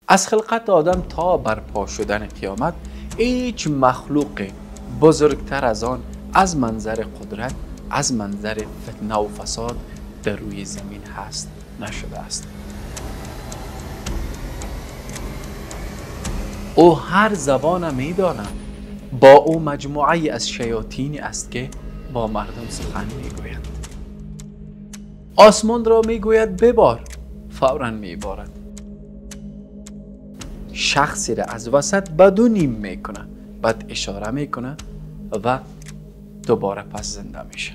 از خلقت آدم تا برپا شدن قیامت هیچ مخلوق بزرگتر از آن از منظر قدرت، از منظر فتنه و فساد در روی زمین هست نشده است. او هر زبان می‌داند. با او مجموعه از شیاطین است که با مردم سخن میگوید. آسمان را میگوید ببار، فوراً میبارد. شخصی را از وسط بدو نیم میکنه، بعد اشاره میکنه و دوباره پس زنده میشه.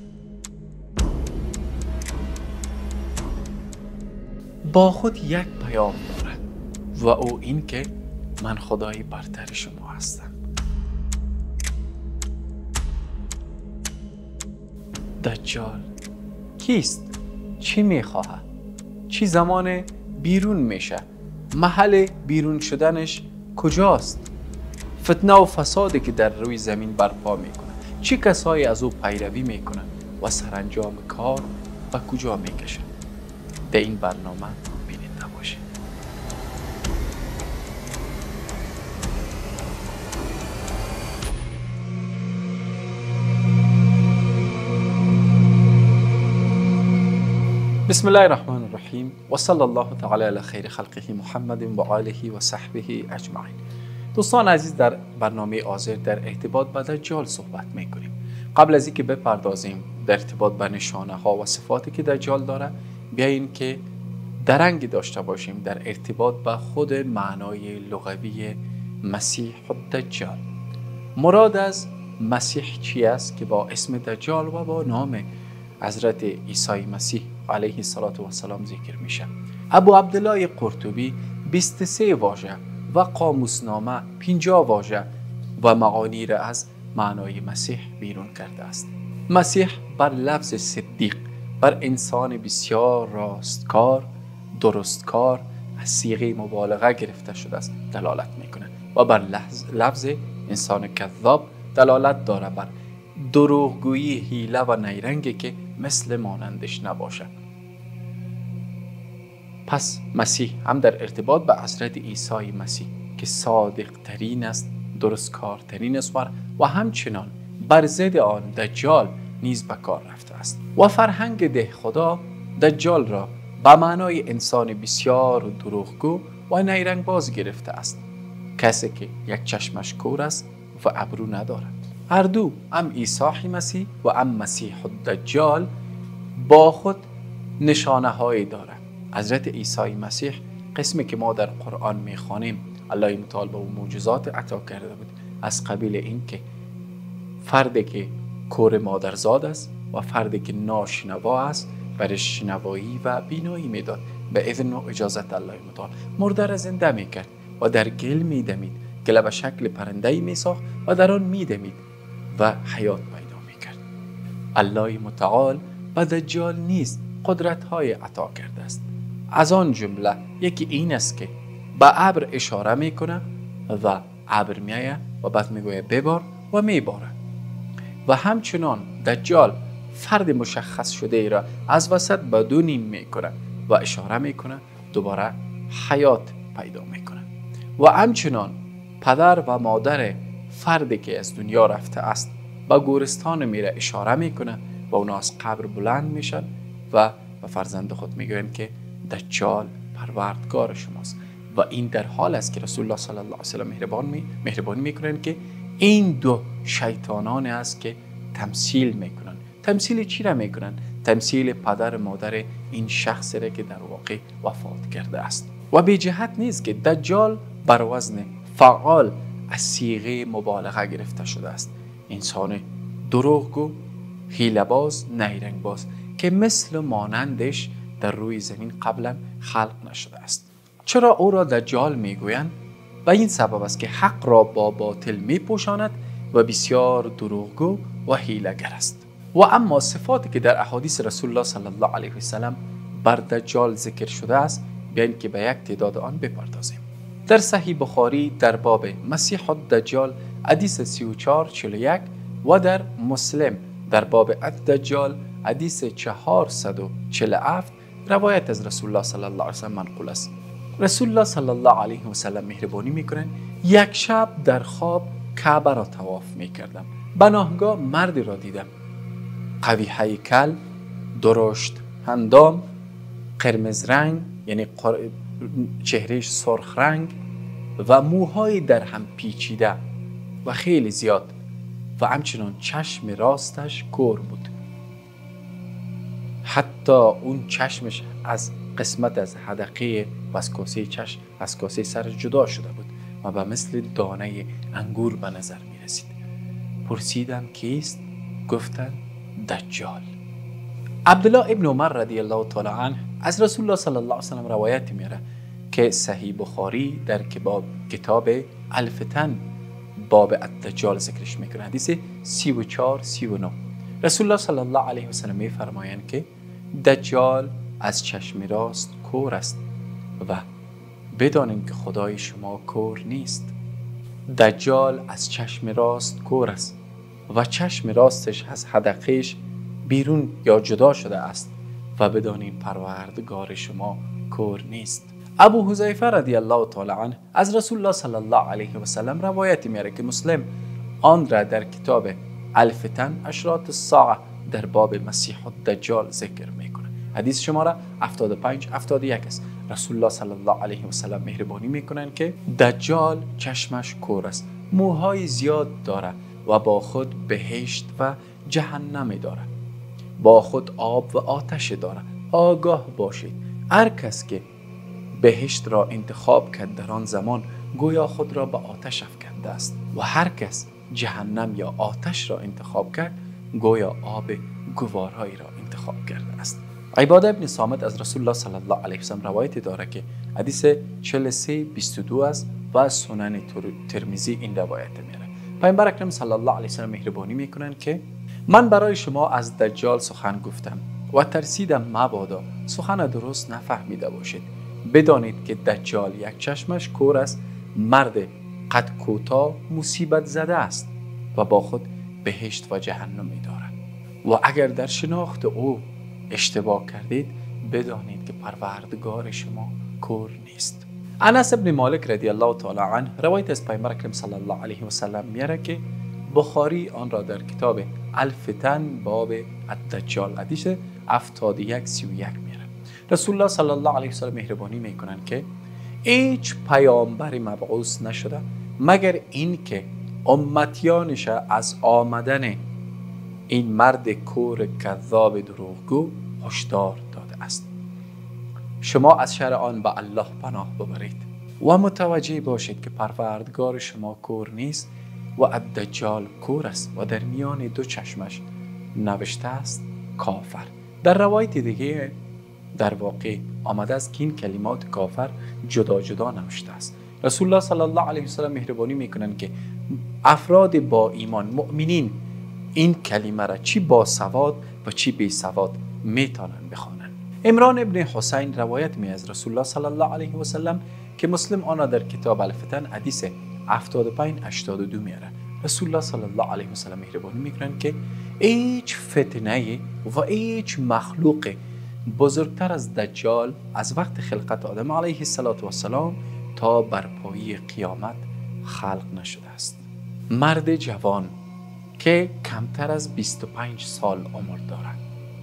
با خود یک پیام دارد و او این که من خدای برتر شما هستم. دجال کیست؟ چی میخواهد؟ چی زمان بیرون میشه؟ محل بیرون شدنش کجاست؟ فتنه و فسادی که در روی زمین برپا میکنه، چه کسایی از او پیروی میکنن و سرانجام کار و کجا میکشن؟ در این برنامه بیننده باشید. بسم الله الرحمن الرحیم و صلی الله تعالی علی خیر خلقه محمد و آله و صحبه اجمعین. دوستان عزیز، در برنامه حاضر در ارتباط با دجال صحبت میکنیم. قبل از اینکه بپردازیم در ارتباط با نشانه ها و صفاتی که دجال داره، بیاییم که درنگ داشته باشیم در ارتباط با خود معنای لغوی مسیح الدجال. مراد از مسیح چی است که با اسم دجال و با نام حضرت عیسی مسیح علیه السلام ذکر میشه؟ ابو عبدالله قرطبی 23 واژه و قاموسنامه 50 واژه و معانی را از معنای مسیح بیرون کرده است. مسیح بر لفظ صدیق، بر انسان بسیار راستکار، درستکار، از صیغه مبالغه گرفته شده است دلالت میکنه و بر لفظ انسان کذاب دلالت داره بر دروغگویی، حیله و نیرنگی که مثل مانندش نباشه. پس مسیح هم در ارتباط به حضرت عیسی مسیح که صادق ترین است، درستکارترین است و همچنان بر ضد آن دجال نیز به کار رفته است. و فرهنگ ده خدا دجال را به معنای انسان بسیار دروغگو و نیرنگ باز گرفته است، کسی که یک چشمش کور است و ابرو ندارد. هر دو، هم عیسی مسیح و هم مسیح الدجال، با خود نشانه هایی داره. حضرت عیسی مسیح، قسمی که ما در قرآن میخوانیم الله متعال به او معجزات عطا کرده بود، از قبیل این که فردی که کور مادرزاد است و فردی که ناشنوا است برش شنوایی و بینایی میداد، به اذن و اجازت الله متعال. مرده را زنده میکرد و در گل میدمید، گل به شکل پرنده‌ای میساخت و در آن میدمید و حیات پیدا میکرد. الله متعال به دجال نیز قدرت های عطا کرده است. از آن جمله یکی این است که به ابر اشاره میکنه و ابر میایه و بعد میگویه ببار و میباره. و همچنان دجال فرد مشخص شده ای را از وسط به دو نیم میکنه و اشاره میکنه، دوباره حیات پیدا میکنه. و همچنان پدر و مادر فردی که از دنیا رفته است به گورستان میره اشاره میکنه و اونا از قبر بلند میشن و به فرزند خود میگوین که دجال پروردگار شماست. و این در حال است که رسول الله صلی الله علیه و سلم مهربانی میکنن که این دو شیطانان است که تمثیل میکنن. تمثیل چی را میکنن؟ تمثیل پدر مادر این شخصی را که در واقع وفات کرده است. و به جهت نیست که دجال بر وزن فعال از صیغه مبالغه گرفته شده است. انسان دروغگو، حیله‌باز، نیرنگباز که مثل مانندش در روی زمین قبلا خلق نشده است. چرا او را دجال میگویند؟ و این سبب است که حق را با باطل میپوشاند و بسیار دروغگو و حیله‌گر است. و اما صفاتی که در احادیث رسول الله صلی الله علیه و سلم بر دجال ذکر شده است، بیاین که به یک تعداد آن بپردازیم. در صحیح بخاری در باب مسیح الدجال حدیث 3441 و در مسلم در باب الدجال حدیث 447 روایت از رسول الله صلی الله علیه و سلم منقول است. رسول الله صلی الله علیه و سلم مهربانی میکنن یک شب در خواب کعبه را طواف میکردم. به ناگاه مردی را دیدم، قوی هیکل، درشت اندام، قرمز رنگ یعنی چهرهش سرخ رنگ و موهای در هم پیچیده و خیلی زیاد و همچنان چشم راستش کور بود. حتی اون چشمش از قسمت از حدقه و از کاسه چشم از کاسه سر جدا شده بود و به مثل دانه انگور به نظر می رسید. پرسیدم کیست؟ گفتن دجال. عبدالله ابن عمر رضی الله تعالی عنه از رسول الله صلی الله علیه و سلم روایت میاره که صحیح بخاری در کتاب الفتن باب الدجال ذکرش میکنه. حدیث 34-39 رسول الله صلی الله علیه و سلم میفرمایند که دجال از چشم راست کور است و بدانید که خدای شما کور نیست. دجال از چشم راست کور است و چشم راستش از حدقهش بیرون یا جدا شده است و بدانید پروردگار شما کور نیست. ابو حذیفه رضی الله تعالی عنه از رسول الله صلی الله علیه و سلم روایت میاره که مسلم آن را در کتاب الفتن اشراط الساعه در باب مسیح الدجال ذکر میکنه. حدیث شماره 75-71 است. رسول الله صلی الله علیه و سلم مهربانی میکنن که دجال چشمش کور است، موهای زیاد داره و با خود بهشت و جهنم داره، با خود آب و آتش داره. آگاه باشید، هر کس که بهشت را انتخاب کرد در آن زمان گویا خود را به آتش افکنده است و هر کس جهنم یا آتش را انتخاب کرد گویا آب گوارایی را انتخاب کرده است. عباده ابن صامت از رسول الله صلی الله علیه و سلم روایت داره که حدیث 43-22 است و از سنن ترمذی این روایت میاره. پیامبر اکرم صلی الله علیه و سلم مهربانی میکنن که من برای شما از دجال سخن گفتم و ترسیدم مبادا سخن درست نفهمیده باشید. بدانید که دجال یک چشمش کور است، مرد قد کوتاه مصیبت زده است و با خود بهشت و جهنمی دارد و اگر در شناخت او اشتباه کردید بدانید که پروردگار شما کور نیست. انس ابن مالک رضی الله تعالی عنه روایت از پیامبر اکرم صلی الله علیه و سلم میاره که بخاری آن را در کتاب الفتن باب الدجال حدیث 71-31 میاره. رسول الله صلی الله علیه و سلم مهربانی میکنن که هیچ پیامبری مبعوث نشده مگر این که امتیانش از آمدن این مرد کور کذاب دروغگو هشدار داده است. شما از شر آن به الله پناه ببرید و متوجه باشید که پروردگار شما کور نیست و الدجال کور است و در میان دو چشمش نوشته است کافر. در روایت دیگه در واقع آمده است که این کلمات کافر جدا جدا نوشته است. رسول الله صلی الله علیه و سلم مهربانی میکنن که افراد با ایمان مؤمنین این کلمه را چی با سواد و چی بی سواد میتونن بخوانن. عمران ابن حسین روایت می از رسول الله صلی الله علیه و سلم که مسلم آن در کتاب الفتن حدیث 75-82 میاره. رسول الله صلی الله علیه و سلم مهربانی میکنن که هیچ فتنه و هیچ مخلوق بزرگتر از دجال از وقت خلقت آدم علیه السلام تا برپایی قیامت خلق نشده است. مرد جوان که کمتر از 25 سال عمر دارد،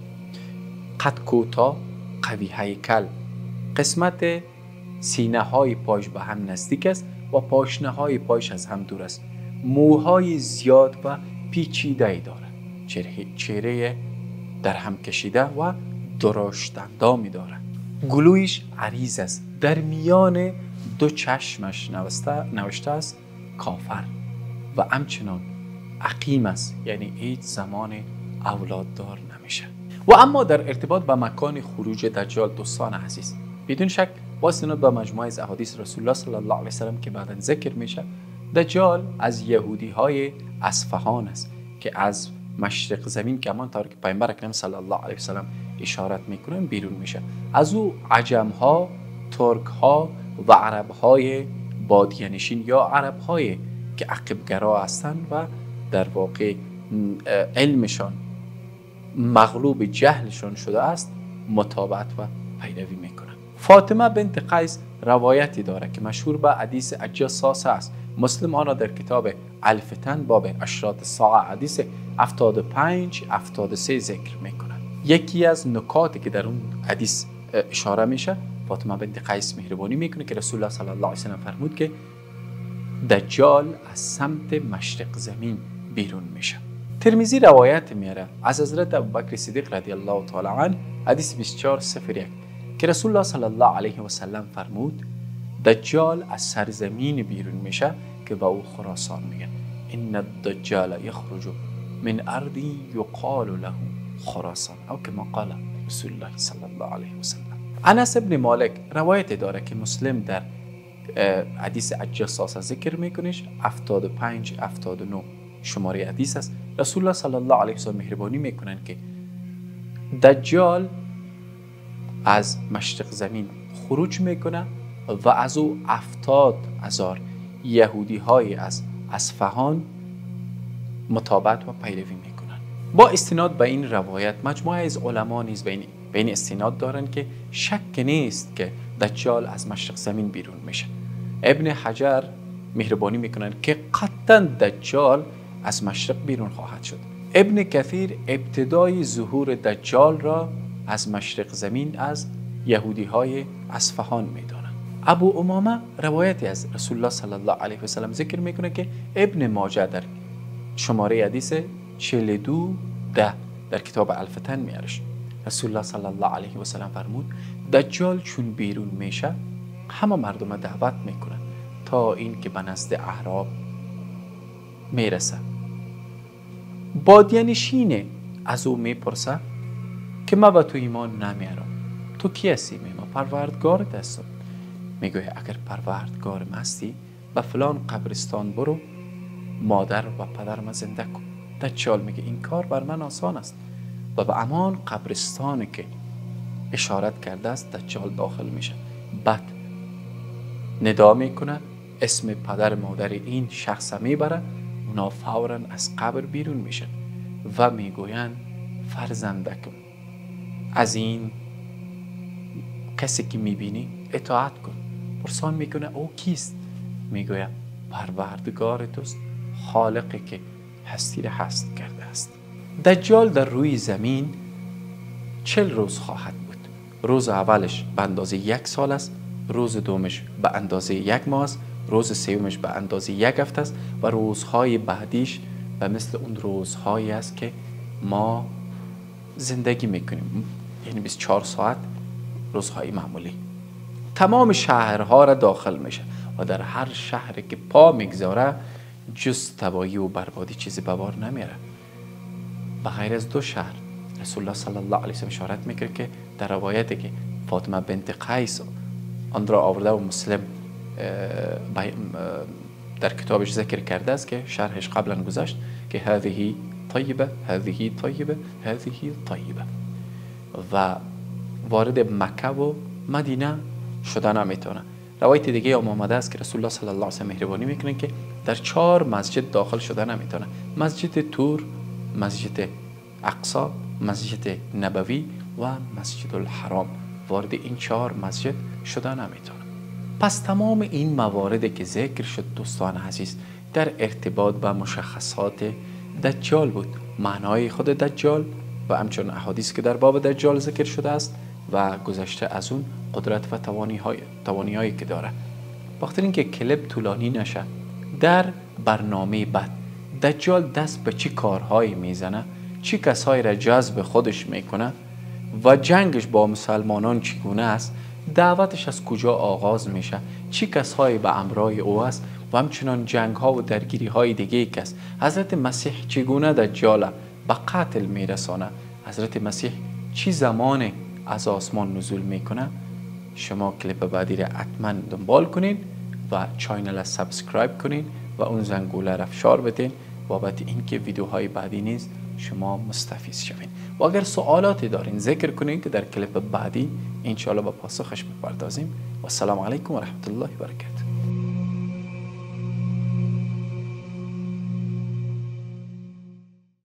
قد کوتاه، قوی هیکل، قسمت سینه های پایش به هم نزدیک است و پاشنه های پایش از هم دور است، موهای زیاد و پیچیده دارد، چهره در هم کشیده و درشت اندامی دارد، گلویش عریض است، در میان دو چشمش نوشته است کافر و همچنان عقیم است، یعنی هیچ زمان اولاد دار نمیشه. و اما در ارتباط با مکان خروج دجال دوستان عزیز، بدون شک با استناد به مجموعه از احادیث رسول الله صلی الله علیه و سلم که بعداً ذکر میشه، دجال از یهودی های اصفهان است که از مشرق زمین که همانطور که پیامبر اکرم صلی الله علیه و سلم اشارت میکنن بیرون میشه. از او عجم ها، ترک ها و عرب های بادیه نشین یا عرب های که عقب‌گرا هستند و در واقع علمشان مغلوب جهلشان شده است متابعت و پیروی میکنن. فاطمه بنت قیس روایتی داره که مشهور به حدیث الجصاصه است. مسلم آن را در کتاب الفتن باب اشراط الساعه حدیث 75 73 ذکر میکنند. یکی از نکاتی که در اون حدیث اشاره میشه، فاطمه بنت قیس مهربانی میکنه که رسول الله صلی الله علیه و سلم فرمود که دجال از سمت مشرق زمین بیرون میشه. ترمذی روایت میاره از حضرت ابوبکر صدیق رضی الله تعالی عنه حدیث 2401 که رسول الله صلی الله علیه و سلم فرمود دجال از سرزمین بیرون میشه که به او خراسان میگن. ان الدجال یخرج من ارضی یقال له خراسان او کما قال رسول الله صلی الله علیه و سلم. انس ابن مالک روایت داره که مسلم در حدیث الجصاصه ذکر میکنش 75 79 شماره حدیث است. رسول الله صلی الله علیه و سلم مهربانی میکنن که دجال از مشرق زمین خروج میکنه و از او 70,000 یهودی های از اصفهان متابعت و پیروی میکنن. با استناد به این روایت مجموعه از علما نیز به این استناد دارن که شک نیست که دجال از مشرق زمین بیرون میشه. ابن حجر مهربانی میکنن که قطعا دجال از مشرق بیرون خواهد شد. ابن کثیر ابتدای ظهور دجال را از مشرق زمین از یهودی های اصفهان میدانند. ابو امامه روایتی از رسول الله صلی الله علیه و سلم ذکر میکنه که ابن ماجه در شماره حدیث 42 در کتاب الفتن میارش. رسول الله صلی الله علیه و سلم فرمود دجال چون بیرون میشه همه مردم دعوت میکنن تا این که به نزد اعراب میرسه. بادیانشینه از او میپرسه که ما به تو ایمان نمیارم، تو کی هستی؟ ما پروردگارت هستم. میگوه اگر پروردگارم هستی به فلان قبرستان برو مادر و پدرم زنده کن. دجال میگه این کار بر من آسان است و به امان قبرستانی که اشارت کرده است دجال داخل میشه. بعد ندا میکنه، اسم پدر مادر این شخص میبره، اونا فوراً از قبر بیرون میشن و میگوین فرزندکم از این کسی که میبینی اطاعت کن. پرسان میکنه او کیست؟ میگوید پروردگار توست، خالقی که هستی را هست کرده است. دجال در روی زمین 40 روز خواهد بود. روز اولش به اندازه 1 سال است، روز دومش به اندازه 1 ماه است، روز سومش به اندازه 1 هفته است و روزهای بعدیش به مثل اون روزهایی است که ما زندگی میکنیم، یعنی 24 ساعت روزهای معمولی. تمام شهرها را داخل میشه و در هر شهری که پا میگذاره جز تباهی و بربادی چیزی به بار نمیاره. به غیر از 2 شهر رسول الله صلی الله علیه و سلم اشارت میکنه که در روایتی که فاطمه بنت قیس آن را آورده و مسلم در کتابش ذکر کرده است که شرحش قبلا گذشت که هذه طیبه هذه طیبه هذه طیبه و وارد مکه و مدینه شده نمیتونه. روایت دیگه آمده است که رسول الله صلی الله علیه و سلم مهربانی میکنه که در 4 مسجد داخل شده نمیتونه: مسجد طور، مسجد اقصی، مسجد نبوی و مسجد الحرام. وارد این 4 مسجد شده نمیتونه. پس تمام این مواردی که ذکر شد دوستان عزیز در ارتباط با مشخصات دجال بود، معنای خود دجال و همچنین احادیث که در باب دجال ذکر شده است و گذشته از اون قدرت و توانی‌هایی که داره. بخاطر اینکه کلیپ طولانی نشه، در برنامه بعد دجال دست به چی کارهایی میزنه، چی کسایی را جذب خودش میکنه و جنگش با مسلمانان چگونه است، دعوتش از کجا آغاز میشه، چی کسایی به امرای او است و همچنان جنگ ها و درگیری های دیگه که است. حضرت مسیح چگونه دجال به قتل میرسانه، حضرت مسیح چی زمان از آسمان نزول میکنه. شما کلیپ بعدی را حتما دنبال کنین و چینل را سابسکرایب کنین و اون زنگوله را فشار بدین بابت اینکه ویدیوهای بعدی نیز شما مستفید شوین. و اگر سوالاتی دارین ذکر کنین که در کلیپ بعدی انشاءالله با پاسخش بپردازیم. و السلام علیکم و رحمت الله و برکاته.